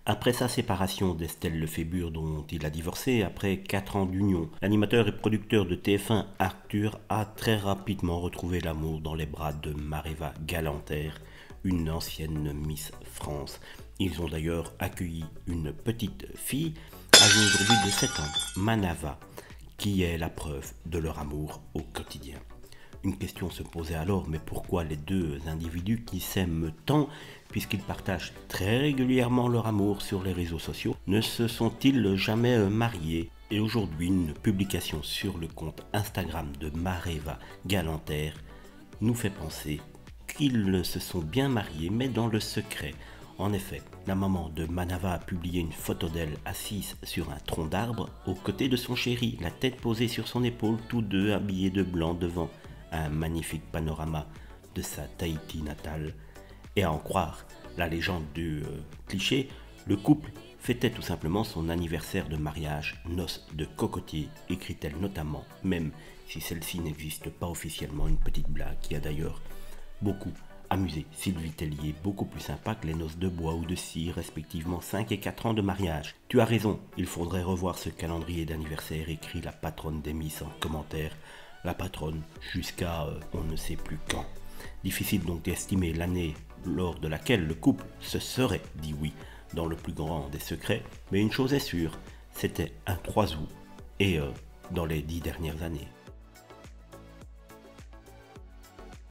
Après sa séparation d'Estelle Lefébure dont il a divorcé après 4 ans d'union, l'animateur et producteur de TF1 Arthur a très rapidement retrouvé l'amour dans les bras de Maréva Galanter, une ancienne Miss France. Ils ont d'ailleurs accueilli une petite fille âgée aujourd'hui de 7 ans, Manava, qui est la preuve de leur amour au quotidien. Une question se posait alors, mais pourquoi les deux individus qui s'aiment tant, puisqu'ils partagent très régulièrement leur amour sur les réseaux sociaux, ne se sont-ils jamais mariés? Et aujourd'hui, une publication sur le compte Instagram de Maréva Galanter nous fait penser qu'ils se sont bien mariés, mais dans le secret. En effet, la maman de Manava a publié une photo d'elle assise sur un tronc d'arbre, aux côtés de son chéri, la tête posée sur son épaule, tous deux habillés de blanc devant un magnifique panorama de sa Tahiti natale. Et à en croire la légende du cliché, le couple fêtait tout simplement son anniversaire de mariage, noces de cocotier, écrit-elle notamment, même si celle-ci n'existe pas officiellement, une petite blague qui a d'ailleurs beaucoup amusé Sylvie Tellier, beaucoup plus sympa que les noces de bois ou de cire, respectivement 5 et 4 ans de mariage. Tu as raison, il faudrait revoir ce calendrier d'anniversaire, écrit la patronne des Miss en commentaire. La patronne jusqu'à on ne sait plus quand. Difficile donc d'estimer l'année lors de laquelle le couple se serait dit oui dans le plus grand des secrets, mais une chose est sûre, c'était un 3 août et dans les 10 dernières années.